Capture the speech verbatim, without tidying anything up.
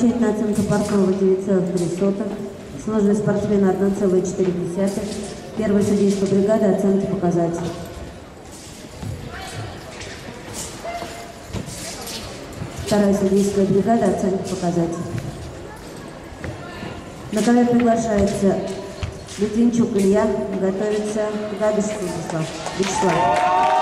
Окончательная оценка Портнова девять целых три сотых. Сложность спортсмена одна целая четыре десятых. Первая судейская бригада, оценки показателей. Вторая судейская бригада, оценки показателей. На ковер приглашается Литвинчук Илья, готовится Гадышев Вячеслав. Вячеслав.